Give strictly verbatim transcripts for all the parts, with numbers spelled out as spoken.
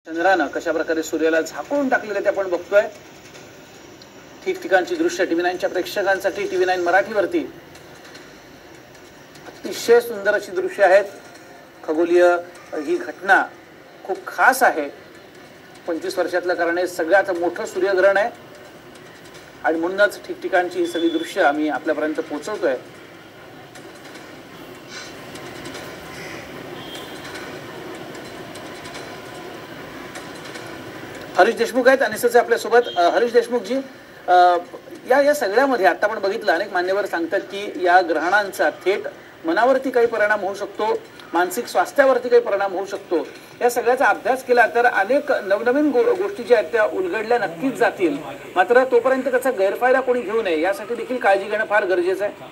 चंद्रानं कशा प्रकारे सूर्याला झाकून टाकलेलं ते आपण बघतोय। ठिकठिकाणची दृश्य टीव्ही नाईनच्या प्रेक्षकांसाठी टीव्ही नाईन मराठीवरती अतिशय सुंदर अशी दृश्य आहेत। खगोलीय ही घटना खूप खास आहे। पंचवीस वर्षातल्या कारणे सगळ्यात मोठं सूर्यग्रहण आहे आणि म्हणूनच ठिकठिकाणची ही सगळी दृश्य आम्ही आपल्यापर्यंत पोहोचवतोय। हरीश देशमुख आहेत अनिसचे आपल्या सोबत। हरीश देशमुख जी, या या सगळ्यामध्ये आता आपण बघितलं अनेक मान्यवर सांगतात की या ग्रहणांचा थेट मनावरती काही परिणाम होऊ शकतो, मानसिक स्वास्थ्यावरती काही परिणाम होऊ शकतो। या सगळ्याचा अभ्यास केला तर अनेक नवनवीन गोष्टी ज्या आहेत त्या उलगडल्या नक्कीच जातील। मात्र तोपर्यंत त्याचा गैरफायदा कोणी घेऊ नये यासाठी देखील काळजी घेणं फार गरजेचं आहे।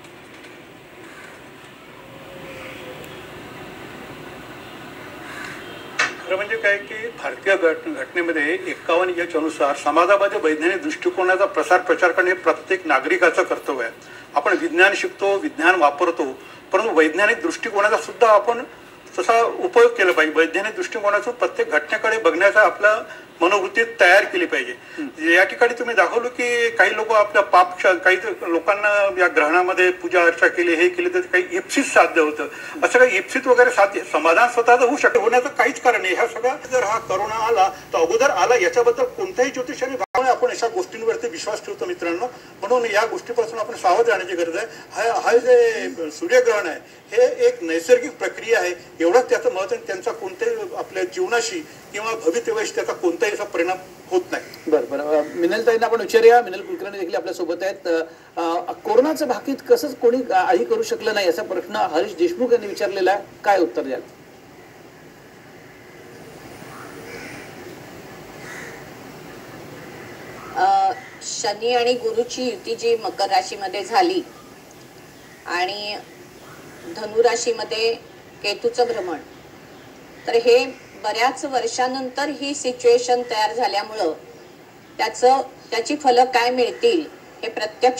खरं म्हणजे काय की भारतीय घटनेमध्ये एक्कावन्न एच अनुसार समाजामध्ये वैज्ञानिक दृष्टिकोनाचा प्रसार प्रचार करणे प्रत्येक नागरिकाचं कर्तव्य आहे। आपण विज्ञान शिकतो, विज्ञान वापरतो, परंतु वैज्ञानिक दृष्टिकोनाचा सुद्धा आपण तसा उपयोग केला पाहिजे। वैज्ञानिक दृष्टिकोनातून प्रत्येक घटनेकडे बघण्याचा आपला मनोवृत्ती तयार केली पाहिजे। या ठिकाणी तुम्ही दाखवलं की काही लोक आपल्या पाप, काही लोकांना या ग्रहणामध्ये पूजा अर्चा केली, हे केली तर काही इप्सित साध्य होतं। असं काही इप्सित वगैरे साध्य समाधान स्वतःच होऊ शकतं, होण्याचं काहीच कारण नाही। ह्या सगळा जर हा करोना आला तर अगोदर आला याच्याबद्दल कोणत्याही ज्योतिषाने आपण अशा गोष्टींवरती विश्वास ठेवतो मित्रांनो। म्हणून या गोष्टीपासून आपण सावध राहण्याची गरज आहे। हा हा जे सूर्यग्रहण आहे हे एक नैसर्गिक प्रक्रिया आहे, एवढंच त्याचं महत्त्व। त्यांचा कोणत्याही आपल्या जीवनाशी किंवा भवितव्याशी त्याचा कोणताही असा परिणाम होत नाही। बरं बरं मिनल ताईंना आपण विचारूया। मिनल कुलकर्णी देखील आपल्या सोबत आहेत। कोरोनाचं भाकीत कसं कोणी आधी करू शकलं नाही असा प्रश्न हरीश देशमुख यांनी विचारलेला आहे, काय उत्तर द्याल? शनी आणि गुरुची युती जी मकर राशीमध्ये झाली आणि धनु राशीमध्ये केतूचं भ्रमण, तर हे बऱ्याच वर्षानंतर ही सिच्युएशन तयार झाल्यामुळं त्याचं त्याची फलं काय मिळतील हे प्रत्यक्ष